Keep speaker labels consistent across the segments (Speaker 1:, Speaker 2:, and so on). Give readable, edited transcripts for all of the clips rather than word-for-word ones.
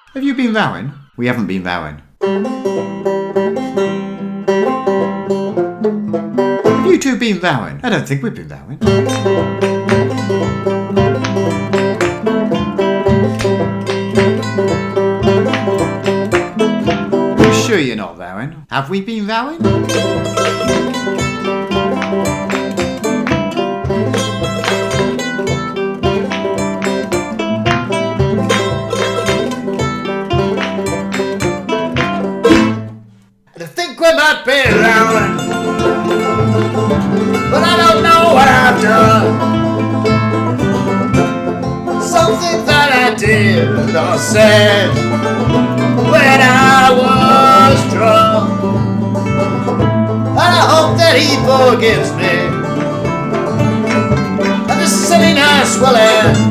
Speaker 1: Have you been vowing? We haven't been vowing. Have you two been vowing? I don't think we've been vowing. Are you sure you're not vowing? Have we been vowing?
Speaker 2: We might be vowing, but I don't know what I've done. Something that I did or said when I was drunk, and I hope that he forgives me, and the silliness will end.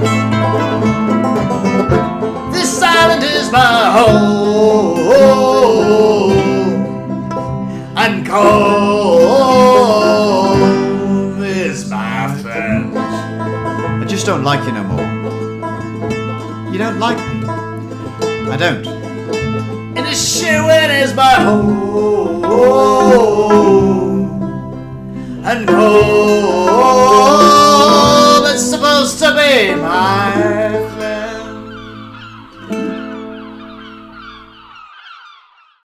Speaker 2: This island is my home, and Colm is my friend.
Speaker 1: I just don't like you no more. You don't like me. I don't.
Speaker 2: Inisherin is my home, and Colm